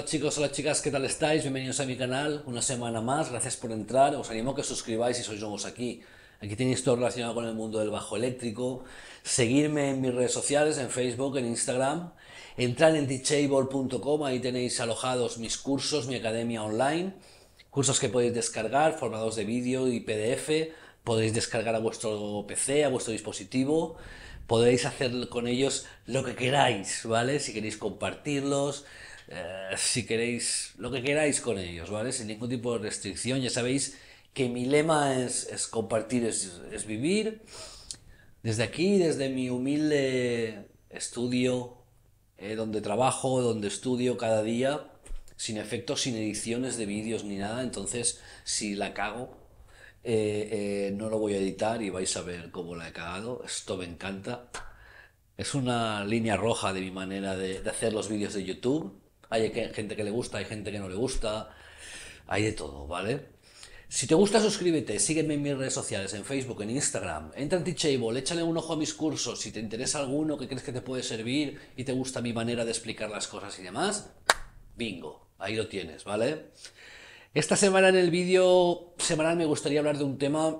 chicos, hola chicas, ¿qué tal estáis? Bienvenidos a mi canal, una semana más, gracias por entrar, os animo a que os suscribáis si sois nuevos aquí. Aquí tenéis todo relacionado con el mundo del bajo eléctrico, seguirme en mis redes sociales, en Facebook, en Instagram, entrar en teachable.com, ahí tenéis alojados mis cursos, mi academia online, cursos que podéis descargar, formados de vídeo y PDF, podéis descargar a vuestro PC, a vuestro dispositivo, podéis hacer con ellos lo que queráis, ¿vale? Si queréis compartirlos, si queréis lo que queráis con ellos, ¿vale? Sin ningún tipo de restricción. Ya sabéis que mi lema es compartir, es vivir. Desde aquí, desde mi humilde estudio, donde trabajo, donde estudio cada día, sin efectos, sin ediciones de vídeos ni nada. Entonces, si la cago, no lo voy a editar y vais a ver cómo la he cagado. Esto me encanta. Es una línea roja de mi manera de hacer los vídeos de YouTube. Hay gente que le gusta, hay gente que no le gusta, hay de todo, ¿vale? Si te gusta, suscríbete, sígueme en mis redes sociales, en Facebook, en Instagram, entra en Teachable, échale un ojo a mis cursos, si te interesa alguno que crees que te puede servir y te gusta mi manera de explicar las cosas y demás, bingo, ahí lo tienes, ¿vale? Esta semana en el vídeo semanal me gustaría hablar de un tema.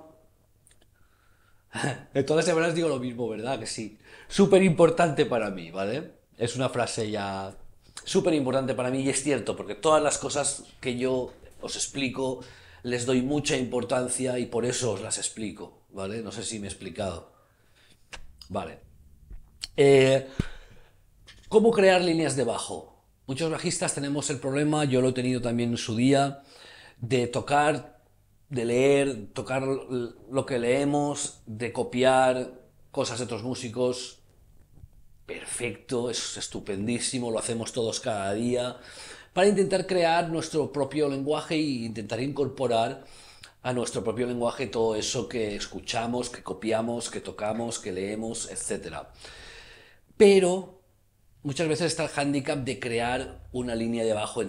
De todas las semanas digo lo mismo, ¿verdad? Que sí. Súper importante para mí, ¿vale? Es una frase ya súper importante para mí y es cierto, porque todas las cosas que yo os explico les doy mucha importancia y por eso os las explico, ¿vale? No sé si me he explicado. Vale. Eh, ¿Cómo crear líneas de bajo? Muchos bajistas tenemos el problema, yo lo he tenido también en su día, de tocar, de leer, tocar lo que leemos, de copiar cosas de otros músicos. Perfecto, es estupendísimo, lo hacemos todos cada día, para intentar crear nuestro propio lenguaje e intentar incorporar a nuestro propio lenguaje todo eso que escuchamos, que copiamos, que tocamos, que leemos, etcétera. Pero muchas veces está el hándicap de crear una línea de bajo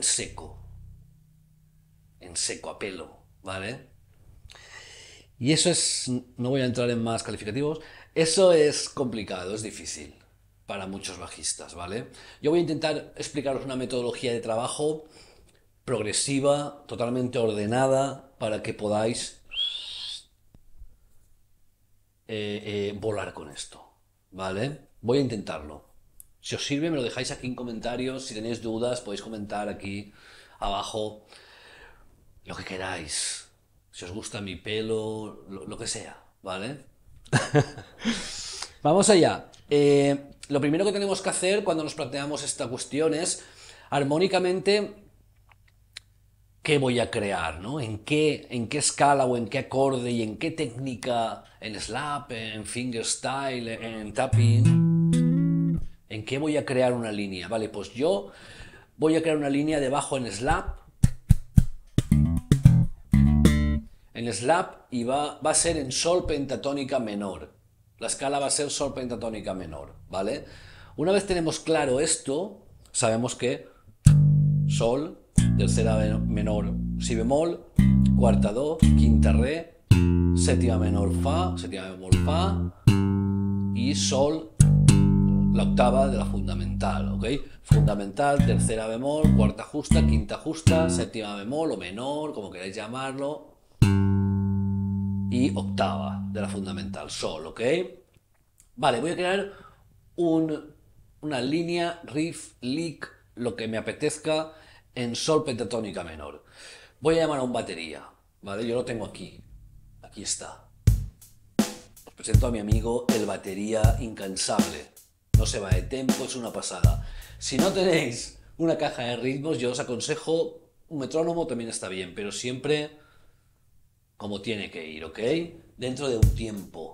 en seco, a pelo, ¿vale? Y eso es, no voy a entrar en más calificativos, eso es complicado, es difícil para muchos bajistas, ¿vale? Yo voy a intentar explicaros una metodología de trabajo progresiva, totalmente ordenada, para que podáis volar con esto, ¿vale? Voy a intentarlo. Si os sirve, me lo dejáis aquí en comentarios. Si tenéis dudas, podéis comentar aquí abajo lo que queráis. Si os gusta mi pelo, lo que sea, ¿vale? Vamos allá. Lo primero que tenemos que hacer cuando nos planteamos esta cuestión es, armónicamente, ¿qué voy a crear? ¿No? ¿En qué escala o en qué acorde y en qué técnica, en slap, en fingerstyle, en tapping, en qué voy a crear una línea? Vale, pues yo voy a crear una línea de bajo en slap, y va a ser en sol pentatónica menor. La escala va a ser sol pentatónica menor, ¿vale? Una vez tenemos claro esto, sabemos que sol, tercera menor, si bemol, cuarta do, quinta re, séptima menor fa, séptima bemol fa y sol, la octava de la fundamental, ¿ok? Fundamental, tercera bemol, cuarta justa, quinta justa, séptima bemol o menor, como queráis llamarlo, y octava de la fundamental, sol, ¿ok? Vale, voy a crear una línea, riff, lick, lo que me apetezca en sol pentatónica menor. Voy a llamar a un batería, ¿vale? Yo lo tengo aquí. Aquí está. Os presento a mi amigo el batería incansable. No se va de tempo, es una pasada. Si no tenéis una caja de ritmos, yo os aconsejo un metrónomo, también está bien, pero siempre como tiene que ir, ¿ok? Dentro de un tiempo.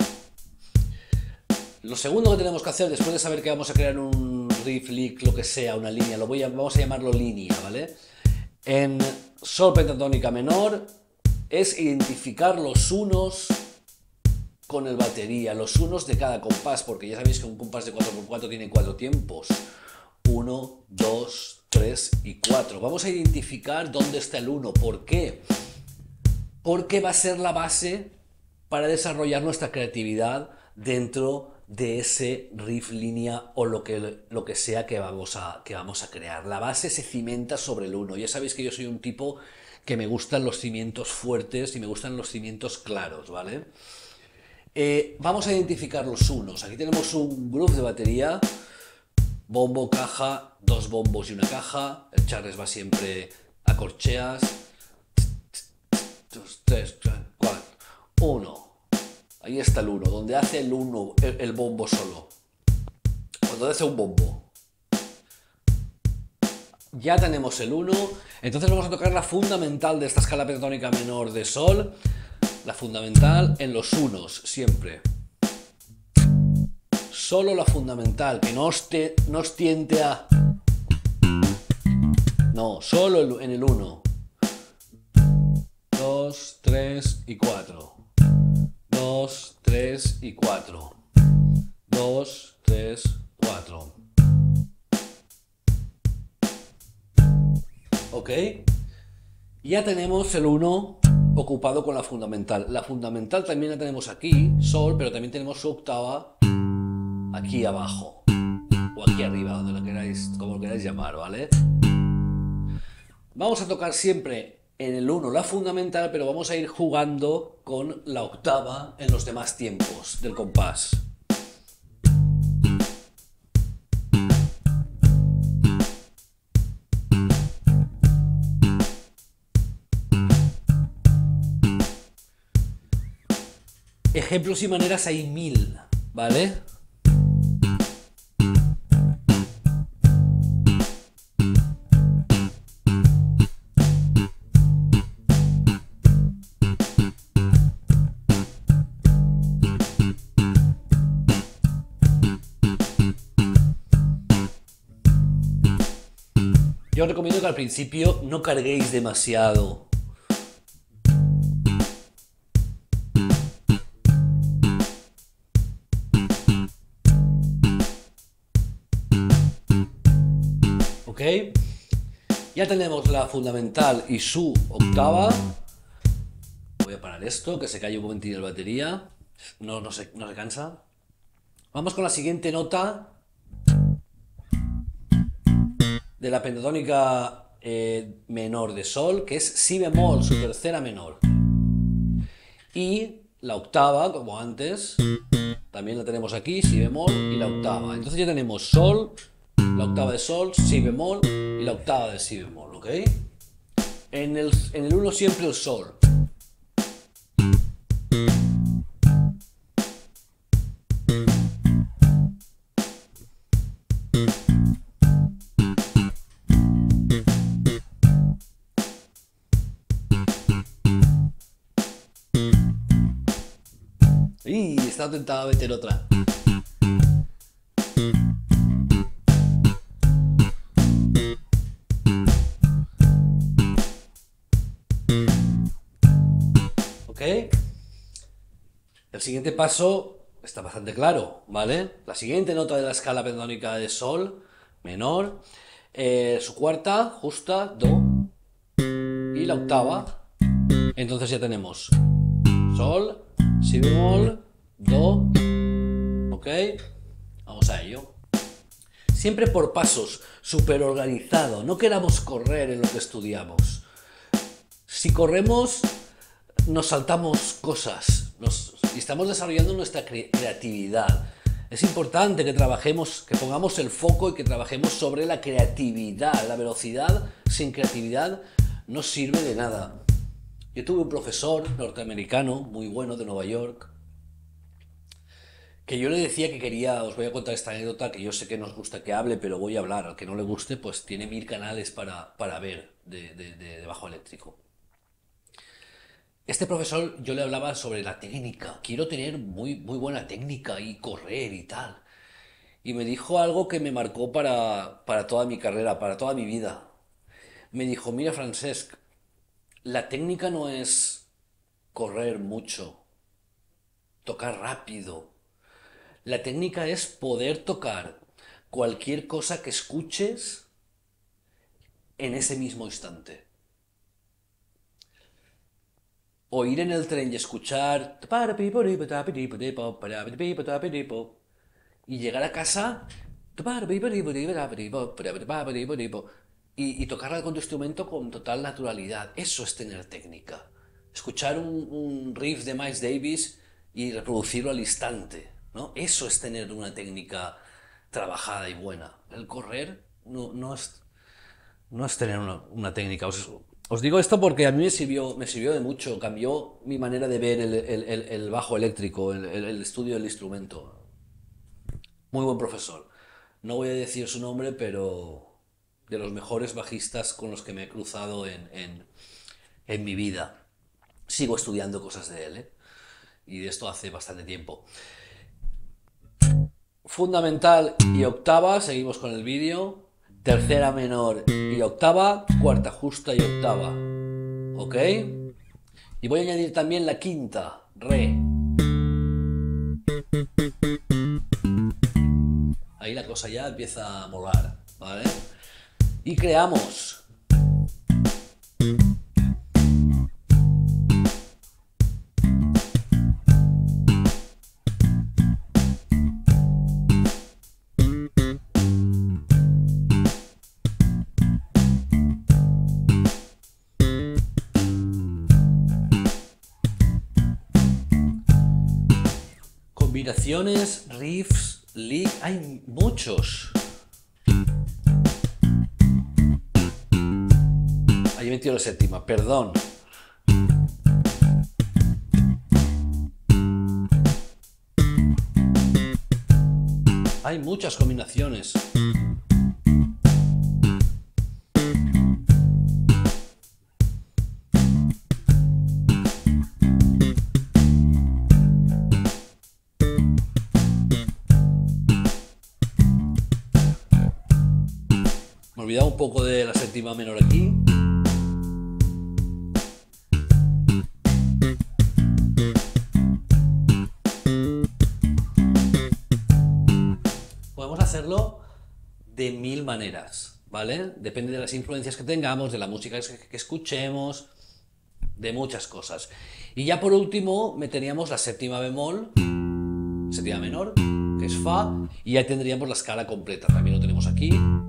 Lo segundo que tenemos que hacer, después de saber que vamos a crear un riff, lick, lo que sea, una línea, vamos a llamarlo línea, ¿vale? En sol pentatónica menor es identificar los unos con el batería, los unos de cada compás, porque ya sabéis que un compás de 4x4 tiene 4 tiempos. 1, 2, 3 y 4. Vamos a identificar dónde está el 1. ¿Por qué? Porque va a ser la base para desarrollar nuestra creatividad dentro de ese riff, línea o lo que sea que vamos a crear. La base se cimenta sobre el 1. Ya sabéis que yo soy un tipo que me gustan los cimientos fuertes y me gustan los cimientos claros, ¿vale? Vamos a identificar los unos. Aquí tenemos un groove de batería, bombo, caja, dos bombos y una caja. El Charles va siempre a corcheas. 2, 3, 4, 1. Ahí está el 1, donde hace el 1, el bombo solo. Cuando hace un bombo. Ya tenemos el 1. Entonces vamos a tocar la fundamental de esta escala pentatónica menor de sol. La fundamental en los unos, siempre. Solo la fundamental, que no os tiente a... No, solo en el 1. 2, 3 y 4. 2, 3 y 4. 2, 3, 4. ¿Ok? Ya tenemos el 1 ocupado con la fundamental. La fundamental también la tenemos aquí, sol, pero también tenemos su octava aquí abajo. O aquí arriba, donde lo queráis, como lo queráis llamar, ¿vale? Vamos a tocar siempre en el 1 la fundamental, pero vamos a ir jugando con la octava en los demás tiempos del compás. Ejemplos y maneras hay 1000, ¿vale? Yo os recomiendo que al principio no carguéis demasiado. ¿Ok? Ya tenemos la fundamental y su octava. Voy a parar esto, que se cae un momentillo la batería. No se cansa. Vamos con la siguiente nota de la pentatónica menor de sol, que es si bemol, su tercera menor. Y la octava, como antes, también la tenemos aquí, si bemol y la octava. Entonces ya tenemos sol, la octava de sol, si bemol y la octava de si bemol, ¿ok? En el 1 siempre el sol. Y estaba tentado a meter otra. ¿Ok? El siguiente paso está bastante claro, ¿vale? La siguiente nota de la escala pentatónica de sol menor, su cuarta, justa, do, y la octava. Entonces ya tenemos sol, si bemol, do, ¿ok? Vamos a ello. Siempre por pasos, súper organizado. No queramos correr en lo que estudiamos. Si corremos, nos saltamos cosas y estamos desarrollando nuestra creatividad. Es importante que trabajemos, que pongamos el foco y que trabajemos sobre la creatividad. La velocidad sin creatividad no sirve de nada. Yo tuve un profesor norteamericano muy bueno de Nueva York que yo le decía que quería, os voy a contar esta anécdota que yo sé que nos gusta que hable, pero voy a hablar. Al que no le guste, pues tiene 1000 canales para ver de bajo eléctrico. Este profesor yo le hablaba sobre la técnica. Quiero tener muy buena técnica y correr y tal. Y me dijo algo que me marcó para toda mi carrera, para toda mi vida. Me dijo, mira Francesc, la técnica no es correr mucho, tocar rápido. La técnica es poder tocar cualquier cosa que escuches en ese mismo instante. O ir en el tren y escuchar y llegar a casa y tocarla con tu instrumento con total naturalidad. Eso es tener técnica. Escuchar un riff de Miles Davis y reproducirlo al instante, ¿no? Eso es tener una técnica trabajada y buena. El correr no es tener una técnica. Os digo esto porque a mí me sirvió de mucho, cambió mi manera de ver el bajo eléctrico, el estudio del instrumento. Muy buen profesor. No voy a decir su nombre, pero de los mejores bajistas con los que me he cruzado en mi vida. Sigo estudiando cosas de él, ¿eh? Y de esto hace bastante tiempo. Fundamental y octava, seguimos con el vídeo. Tercera menor y octava, cuarta justa y octava. ¿Ok? Y voy a añadir también la quinta, re. Ahí la cosa ya empieza a molar, ¿vale? Y creamos. Combinaciones, riffs, lick, hay muchos. Ahí he metido la séptima, perdón. Hay muchas combinaciones. Me he olvidado un poco de la séptima menor aquí. Podemos hacerlo de mil maneras, ¿vale? Depende de las influencias que tengamos, de la música que escuchemos, de muchas cosas. Y ya por último meteríamos la séptima bemol, séptima menor, que es fa, y ya tendríamos la escala completa. También lo tenemos aquí.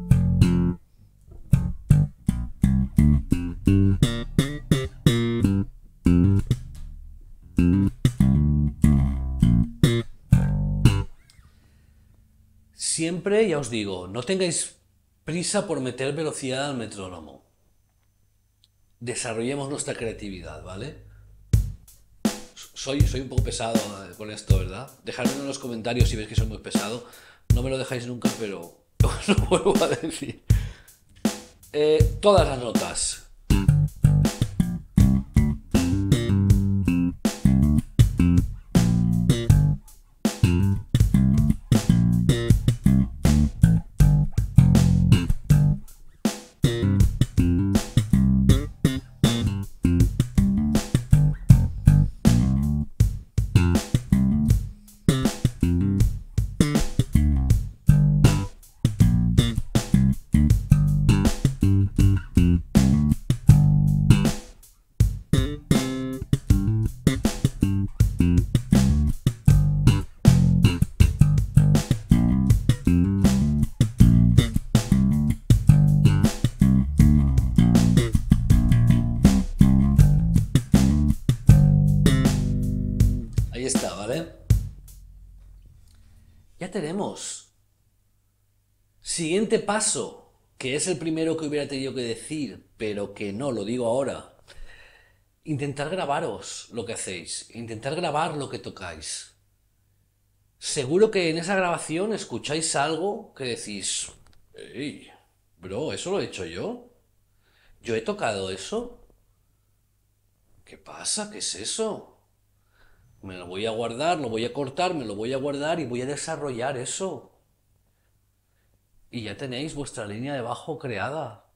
Siempre, ya os digo, no tengáis prisa por meter velocidad al metrónomo. Desarrollemos nuestra creatividad, ¿vale? Soy un poco pesado con esto, ¿verdad? Dejadmelo en los comentarios si veis que soy muy pesado. No me lo dejáis nunca, pero os lo vuelvo a decir. Todas las notas. Ahí está, ¿vale? Ya tenemos. Siguiente paso, que es el primero que hubiera tenido que decir, pero que no, lo digo ahora. Intentar grabaros lo que hacéis, intentar grabar lo que tocáis. Seguro que en esa grabación escucháis algo que decís, hey, bro, ¿eso lo he hecho yo? ¿Yo he tocado eso? ¿Qué pasa? ¿Qué es eso? Me lo voy a guardar, lo voy a cortar, me lo voy a guardar y voy a desarrollar eso. Y ya tenéis vuestra línea de bajo creada.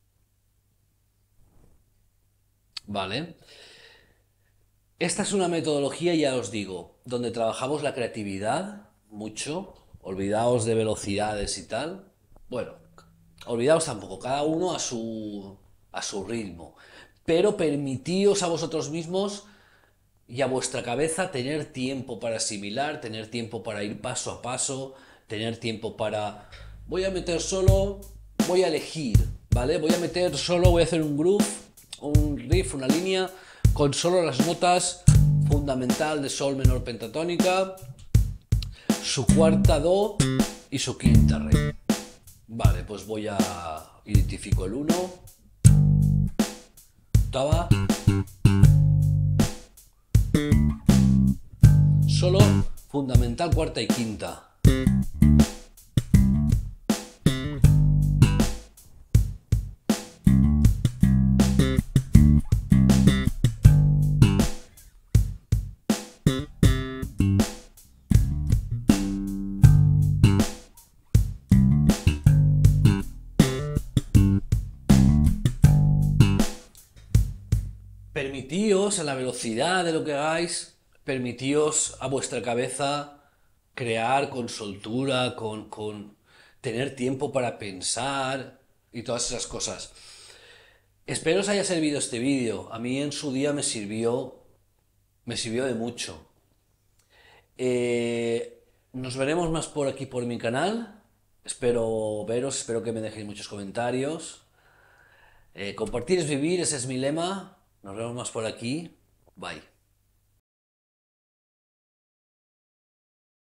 ¿Vale? Esta es una metodología, ya os digo, donde trabajamos la creatividad mucho. Olvidaos de velocidades y tal. Bueno, olvidaos tampoco, cada uno a su ritmo. Pero permitíos a vosotros mismos y a vuestra cabeza tener tiempo para asimilar, tener tiempo para ir paso a paso, tener tiempo para... Voy a meter solo, voy a elegir, ¿vale? Voy a meter solo, voy a hacer un groove, un riff, una línea, con solo las notas fundamental de sol menor pentatónica, su cuarta do y su quinta re. Vale, pues voy a... identifico el 1, octava, solo fundamental, cuarta y quinta. Permitíos a la velocidad de lo que hagáis, permitíos a vuestra cabeza crear con soltura, con tener tiempo para pensar y todas esas cosas. Espero os haya servido este vídeo. A mí en su día me sirvió de mucho. Nos veremos más por aquí por mi canal. Espero veros, espero que me dejéis muchos comentarios. Compartir es vivir, ese es mi lema. Nos vemos más por aquí. Bye.